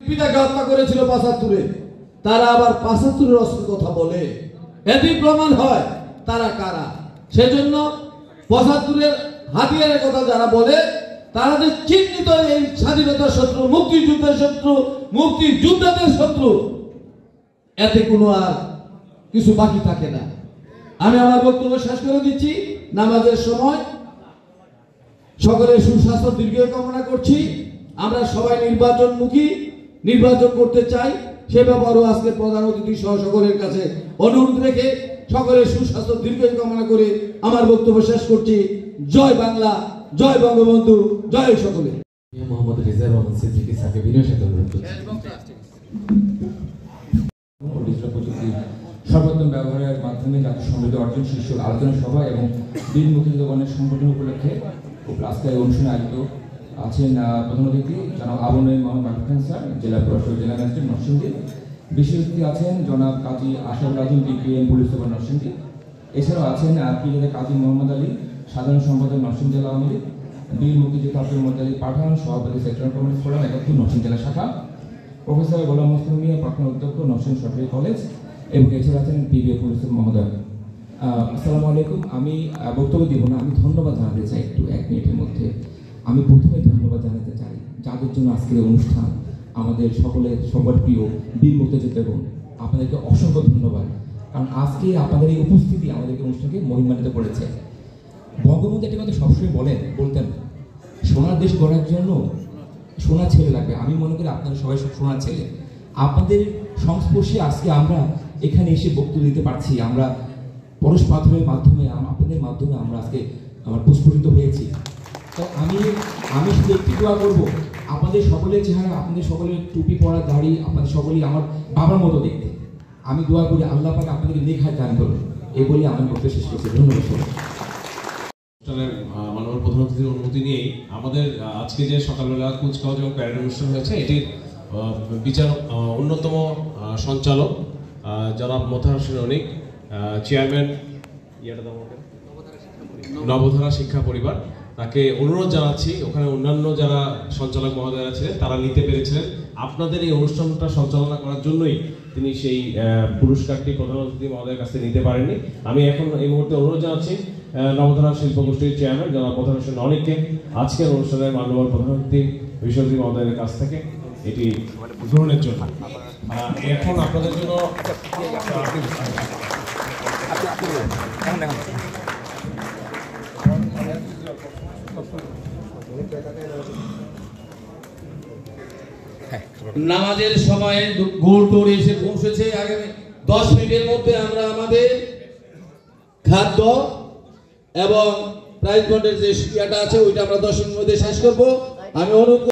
পিতাকে হত্যা করেছিল ৭৫-এ, তারা আবার ৭৫-এর অস্ত্রের কথা বলে, এটি প্রমাণ হয় তারা কারা। সেজন্য ৭৫-এর হাতিয়ারের কথা যারা বলে তারা যে চিহ্নিত এই স্বাধীনতার শত্রু, মুক্তিযুদ্ধের শত্রু, মুক্তিযোদ্ধাদের শত্রু, এতে কোনো আর কিছু বাকি থাকে না। আমি আমার বক্তব্য শেষ করে দিচ্ছি। নামাজের সময় সকলের সুস্বাস্থ্য দীর্ঘায়ু কামনা করছি। আমরা সবাই নির্বাচনমুখী, নির্বাচন করতে চাই, সে ব্যাপারেও আজকে প্রধান অতিথি সহ সকলের কাছে অনুরোধ রেখে সকলের সুস্বাস্থ্য দীর্ঘায়ু কামনা করে আমার বক্তব্য শেষ করছি। জয় বাংলা, জয় বঙ্গবন্ধু, জয় সকলে। মোহাম্মদ রেজা রহমান সিদ্দিকী স্যারকে বিনয়ের সাথে অনুরোধ করছি। ডিজিটাল প্রযুক্তির সর্বোত্তম ব্যবহারের মাধ্যমে জাতীয় সমৃদ্ধ অর্জন শীর্ষক আলোচনা সভা এবং বীর মুক্তিযোদ্ধাগণের সংগঠন উপলক্ষে আজকের অনুষ্ঠানে আয়োজিত আছেন প্রধান অতিথি জনাব আবু নঈম মোহাম্মদ মাহবুব খান স্যার, জেলা প্রশাসক, জেলা ম্যাজিস্ট্রেট নরসিংদী। বিশেষ অতিথি আছেন জনাব Kazi Ashraful Azim, DPM, police super Narsingdi. এছাড়াও আছেন পিএ কাজী মোহাম্মদ আলী, সাধারণ সম্পাদক নরসিংদী জেলা আওয়ামী লীগ, বীর মুক্তিযোদ্ধা আব্দুল মোত্তালিব পাঠান, সভাপতি সেক্টরাল কমিউনিস্ট ফোরাম ৭১ নরসিংদী জেলা শাখা, প্রফেসর গোলাম মোস্তফা মিয়া, প্রাক্তন অধ্যক্ষ নরসিংদী সরকারি কলেজ, এবং এছাড়া আছেন পিবিএ পুলিশ মহোদয়। আসসালামু আলাইকুম। আমি বক্তব্য দিব না, আমি ধন্যবাদ জানাতে চাই একটু ১ মিনিটের মধ্যে। আমি প্রথমে ধন্যবাদ জানাতে চাই যাদের জন্য আজকের অনুষ্ঠান, আমাদের সকলের সবার প্রিয় বীর মুক্তিযোদ্ধাগণ, আপনাদেরকে অসংখ্য ধন্যবাদ। কারণ আজকে আপনাদের এই উপস্থিতি আমাদেরকে অনুষ্ঠানকে মহিমান্বিত করেছে। বঙ্গবন্ধু একটি কথা সবসময় বলতেন, সোনার দেশ গড়ার জন্য সোনার ছেলে লাগবে। আমি মনে করি আপনারা সবাই সব সোনার ছেলে। আপনাদের সংস্পর্শে আজকে আমরা এখানে এসে বক্তব্য দিতে পারছি। আমরা পরশ পাথরের মাধ্যমে, আপনাদের মাধ্যমে আমরা আজকে পুষ্পরিত হয়েছি। তো আমি শুধু একটি দোয়া করবো, আপনাদের সকলের চেহারা, আপনাদের সকলের টুপি পরা, দাড়ি, আপনাদের সকলেই আমার বাবার মতো দেখতে। আমি দোয়া করি আল্লাহ পাক আপনাদেরকে নেখায় দান করুন। এই বলে আমার বক্তব্য শেষ করছি। ধন্যবাদ। মাননীয় প্রধান অতিথির অনুমতি নিয়েই আমাদের আজকে যে সকালবেলা কুচকাওয়াজ এবং প্যারেড অনুষ্ঠান হয়েছে, এটির বিচার অন্যতম সঞ্চালক জনাব মোতাহার হোসেন অনিক, চেয়ারম্যান নবধারা শিক্ষা পরিবার, তাকে অনুরোধ জানাচ্ছি, ওখানে অন্যান্য যারা সঞ্চালক মহোদয়রা ছিলেন তারা নিতে পেরেছিলেন। আপনাদের এই অনুষ্ঠানটা সঞ্চালনা করার জন্যই তিনি সেই পুরস্কারটি প্রধান অতিথি মহোদয়ের কাছে নিতে পারেননি। আমি এখন এই মুহূর্তে অনুরোধ জানাচ্ছি নবধারা শিল্প গোষ্ঠীর চেয়ারম্যান জনাব মোতাহার হোসেন অনিককে আজকের অনুষ্ঠানের মাননীয় প্রধান অতিথি বিশ্বজিৎ মহোদয়ের কাছ থেকে এটি গ্রহণের জন্য। এখন আপনাদের জন্য নামাজের সময়ে গোল টোল এসে পৌঁছেছে। আগামী 10 মিনিটের মধ্যে আমরা আমাদের খাদ্য এবং প্রাইজ বন্ডের যে ইয়াটা আছে ওইটা আমরা 10 মিনিটের মধ্যে শেষ করবো। আমি অনুরোধ